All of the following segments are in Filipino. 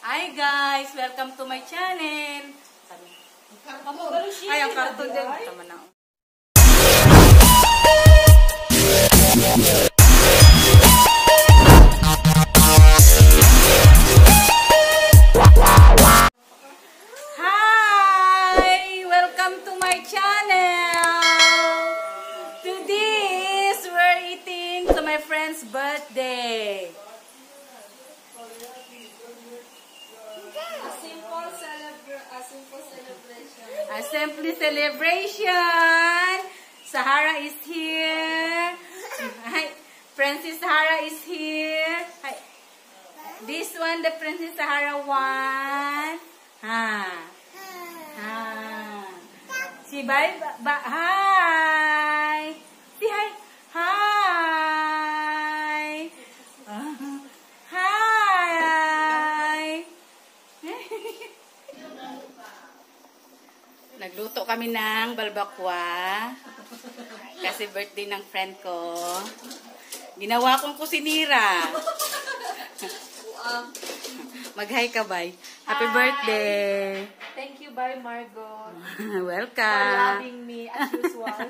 Hi guys! Welcome to my channel! Ay, ang karton din. Tama na. Hi! Welcome to my channel! Today is we're eating to my friend's birthday. A simple celebration. Sahara is here. Hi. Princess Sahara is here. Hi. This one, the Princess Sahara one. Si bye. Hi. Si hi. Hi. Hi. Nagluto kami ng balbakwa kasi birthday ng friend ko. Ginawa kong kusinira. Mag-hi ka, bye. Happy birthday. Thank you, bye, Margot. Welcome. For loving me as usual.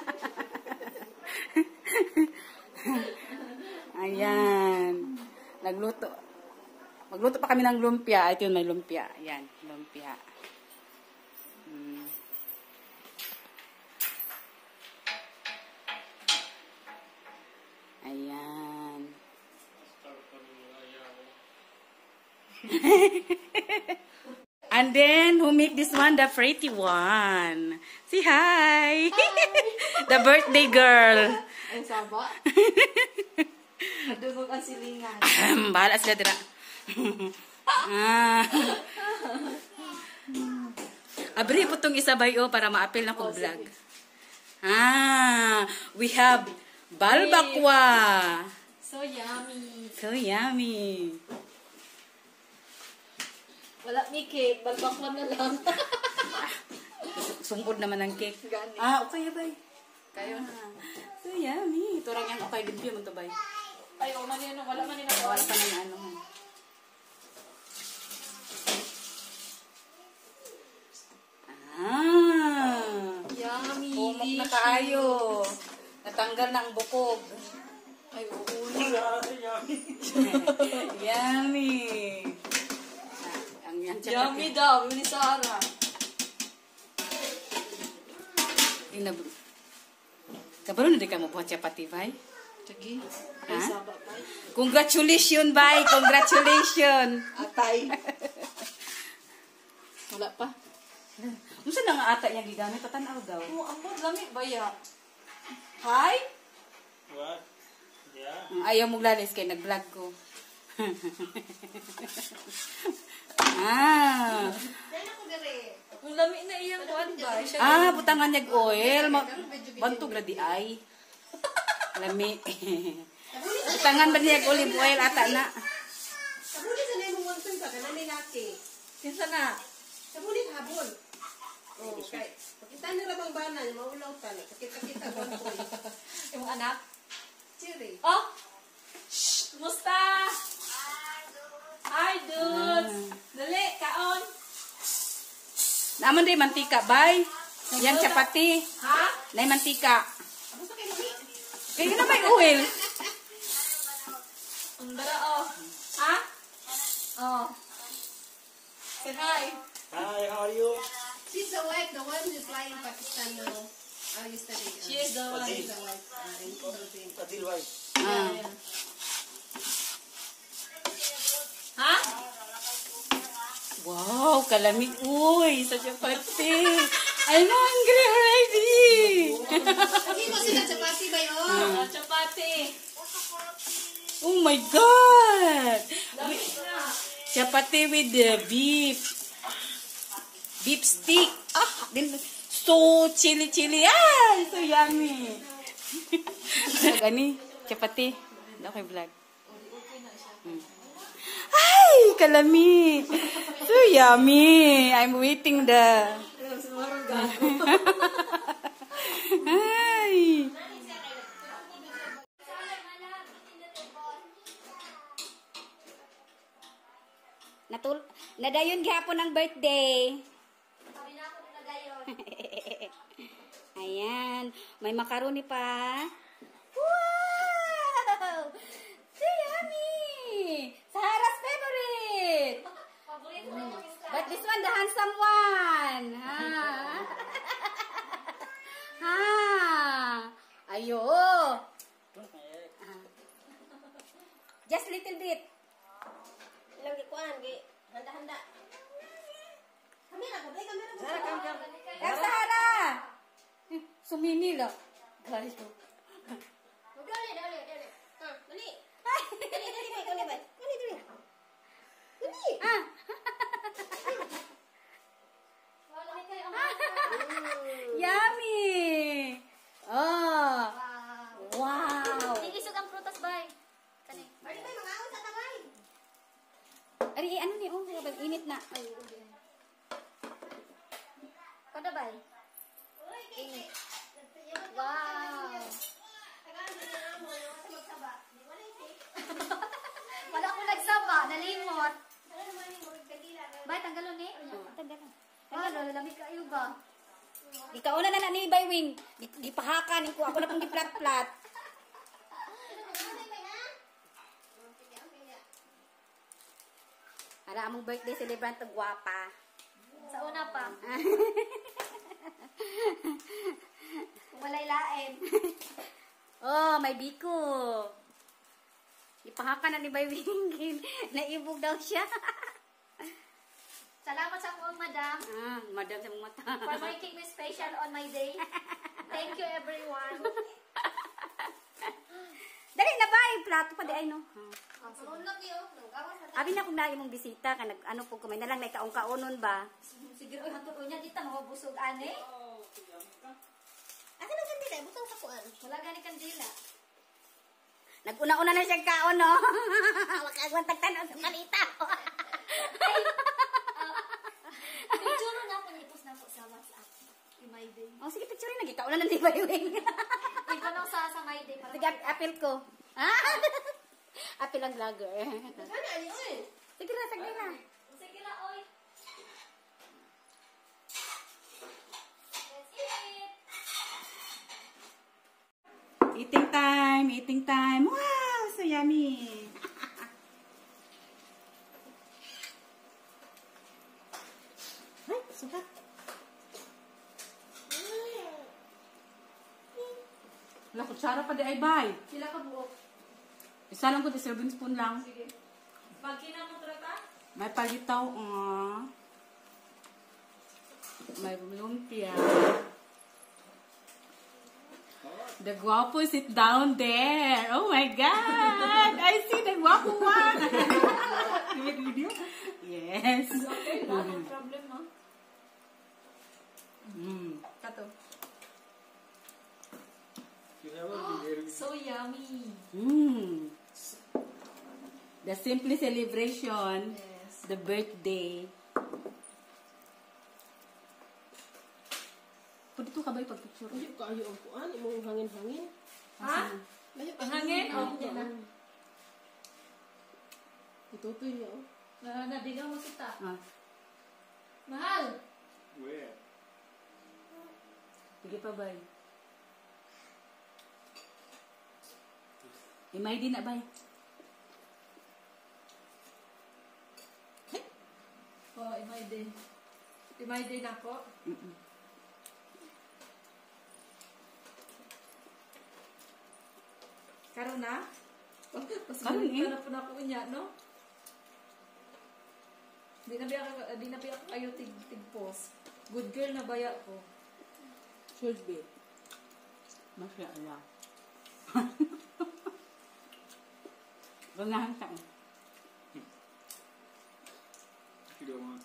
Ayan. Magluto pa kami ng lumpia. Ito yun, may lumpia. Ayan, lumpia. Ayan. And then, who make this one? The pretty one. Say hi. The birthday girl. Ang saba. Nadungog ang silingan. Bahala sila dira. Abri po itong isabay para ma-appeal na kong vlog. We have balbakwa. So yummy. So yummy. Wala may cake. Balbakwa na lang. Sungkod naman ang cake. Gani. Okay, bay. Kayo na. So yummy. Ito lang yung okay limpyo mo to, bay. Ay, man yan. Wala man yun. Wala pa na ano. Yummy. Pumok na kaayo. Natanggal na ang bukog. Ay, oo. Yummy. Yummy daw. Yun ni Sarah. Kabalo na di ka mo buhat chapati, bay? Sige. Ay, saba, bay. Congratulations, bay! Congratulations! Atay. Wala pa. Musa na nga ata niya gigamit? Tatanaw daw. Oo, ang lamig ba ya? Hi? What? Yeah. Ayaw mong lalis kay nag-vlog ko. Ang lamig na iyang kuwan ba? Butangan niyag oil. Bantog na di ay. Lami. Butangan ba niyag olive oil ata na? Sabunit sa nemo monton ka kana ni laki. Kinsa na? Sabunit habol. Oh, kay. Pakita na ra bang bana niya maulaw ta na. Kita ko ko. Yung anak? Chiri. Oh! Shh! Kumusta? Hi, dudes! Dali, kaon! Naman day mantika, bay. Yan chapati. Ha? Nay mantika. Amo sa kay ni? Kaya na may oil. Ang dara, oh. Ha? Oh. Say hi. Hi, how are you? She's the wife, the one who's flying Pakistan now. Yesterday. She is the one. She's the wife. In Philippines. Adil wife. Yeah. Ha? Wow, kalamig. Uy, sa chapati. I'm hungry already. Hindi mo sila chapati ba yun? Oh, chapati. Oh my God. Dami na. Chapati with the beef. Beef stick. So chili. So yummy. Gani, chapati. Okay, vlog. Ay, kalami. So yummy. I'm waiting the... Ay. Nadayon gihapon ang birthday. Sabi na ako na gayon. Ayan. May macaroni pa. Wow! So yummy! Sahara's favorite! Paborito na yung isla. But this one, the handsome one. Ha? Ha? Ayo. Just little bit. Ilang ikuan, handa-handa. Kamera, kamera. Kang Sahara! Sumini lang. Guys, oh. Dali. Dali. Dali. Ah! Wala kayo. Yummy! Oh! Wow. Wow! Inisog ang prutas, bay. Kani. Ay, may mga awon sa kamay. Ari, ano ni? Oh, init na. Ay, Kada, bay. Ini. Wow. Wala ko nagsaba, nalimot. Bay, tanggalon eh. tanggalan. Ano, lalamig kayo ba? Ikaw na na ni Baywing. Di pahakan ko. Ako na pong giplat-plat. Ara, among birthday celebrant to guwapa. Sa una pa. Walay lain. Oh, may biko. Ipahakan na ni Baywing. Naibog daw siya. Salamat sa akong madam Madam sa mga mata. for making me special on my day. Thank you everyone. Dali na ba? Plato pa di ay no. Sunod niyo. Abi na kung naay mong bisita ka ano po kumay na lang kaon-kaonon ba? Sige, oy, hatuloy niya dito, mabusog ane. Asa na kandila? Butang sa kuan. Wala gani kandila. Naguna-una na siya kaon no. Wakagwan tagtanaw sa malita. Picture na ako nipos na po sa WhatsApp. In my day. Oh sige picture na gikaon na di Baywing. Ikaw lang sa my day. Para Sige apil ko. Apil ang vlogger. Sana ali oy. Sige na, sige na. sige na, oy. Let's eat. Eating time. Wow, so yummy. Ay, suka. Wala, kutsara pa di ay bay. Sila ka buok. Isa lang ko, di serving spoon lang. Sige. Pag kinamot rata? May palitaw, may lumpia. The guapo sit down there. Oh my God! I see the guapo one. You make video? Yes. Okay, wala akong problem, no? Kato. So yummy. The simple celebration. Yes. The birthday. Pwede ito ka ba ipag-picture? Hindi ko kayo ang kuan, imong hangin-hangin. Ha? Layo Ang hangin? Oh, Oh, yan na. Itutoy niya oh. Nadigaw mo kita. Ah, Mahal. Where? sige pa bay. Imay din na bay. Oh, imay din. Imay din ako. Karon na? Karon eh. Karon po na ako niya, no? Di na biya ako kayo tig-post. Good girl na baya ko. Should be. Masya Allah. Ganahan ka. If you don't want.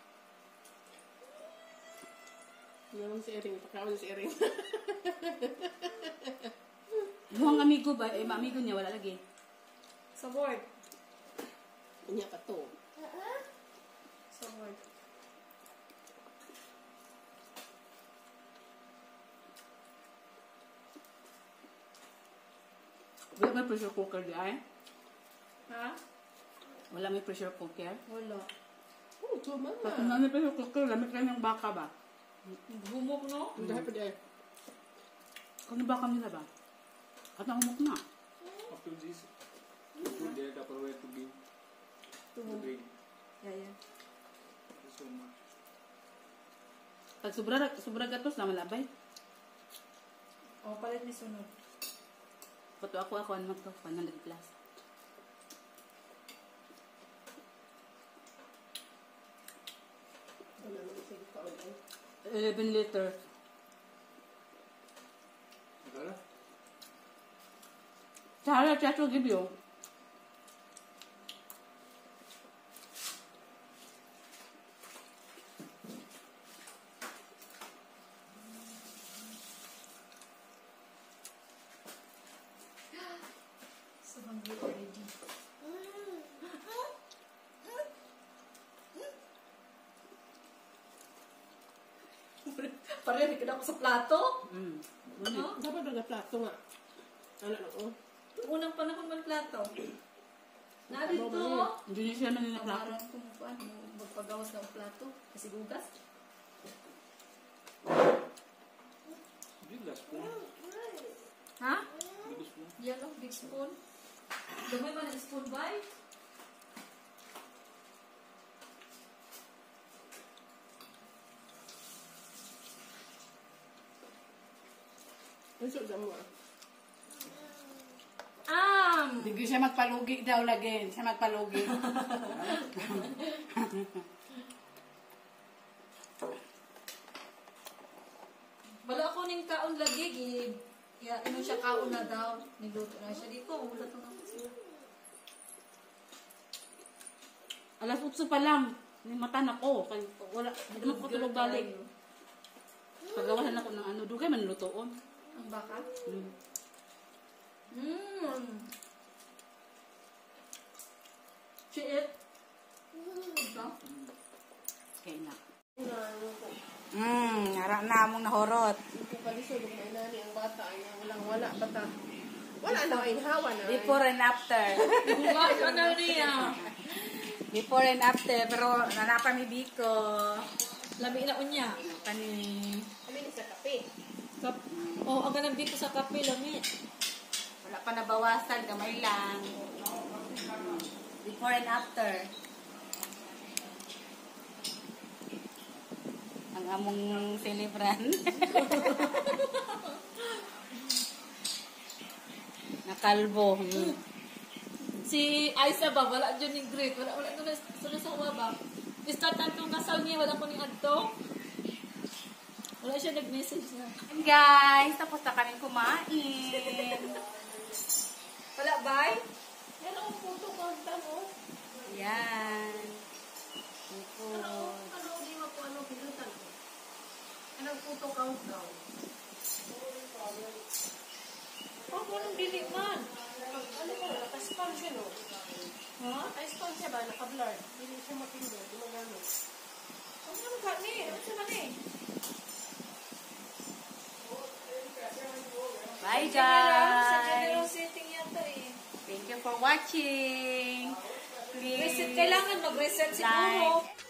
Naman si Ering, pakawan si Ering. Mukhang amigo ba? Eh, amigo niya, wala lagi. Sa board. Unya ka to. Sa board. Wala ba pressure cooker di ay? Ha? Wala may pressure cooker. Wala. Oh, tuma Pag na. may pressure cooker, lamit lang ng baka ba? Humok, no? Ang dahil pa dahil. Kung yung baka nila ba? At nakumok na. After this, put there Tupperware to give the drink. Yeah. Thank you so much. Pag sobra gatos na malabay. O, palit ni sunod. Pato ako ano magto 100 plus. Wala naman sige pa ulit. 11 liters. Nagala? Sarah, Chacho give you. So hungry already. Pareho ka na ako sa plato. Ano? Dapat na plato nga. Ano na oh. Unang panahon man plato. Narito. Hindi niya siya man nila plato. Parang kung paano magpagawas ng plato. Kasi gugas. Big last spoon. Ha? Big spoon. Yan ang big spoon. Gamay man ang spoon ba? Ang suda mo ah. Hindi siya magpalugi daw lagi. Siya magpalugi. Wala ako ning kaon lagi. Ya, ano siya kaon na daw. Niluto na siya. Di ko, wala to na siya. Alas 8 pa lang. May mata na ko. Kaya wala. Hindi mo ko tulog balik. Pagawasan ako ng ano. Dugay man lutoon. Ang baka? Mm. Chiit. Ito? Kaya na. Ano ko. Harap na mong nahorot. Hindi pa lisod ng nani ang bata ay wala bata. Wala na ay hawa na. Before and after. Gugas, ano niya? Before and after. Pero nanapan ni Biko. Lami na unya. Kani. Kami ni sa kape. Oh, ang ganang dito sa kape, lami. Wala pa nabawasan. Kamay lang. Before and after. Ang among celebran. Nakalbo. Si Aisa ba, wala dyan yung grade. Wala na sunasawa ba? Istatan kong kasal niya, wala ko ni Adto. Wala siya nag-message na. And guys, tapos na kami kumain. Wala, bye? Yan ang photo countdown oh. Yan. Ito. Ano di mo po ano pinutan ko. Anong photo countdown? Oh, anong dili man? Ano ko, naka-spam siya no? Ha? Naka-spam siya ba? Naka-blur. Hindi siya mapindot. Hindi magamit. Ano naman ka ni? Ano siya man eh? Bye Sa guys. general setting yata eh. Thank you for watching. Please Reset, kailangan mag-reset like, siguro.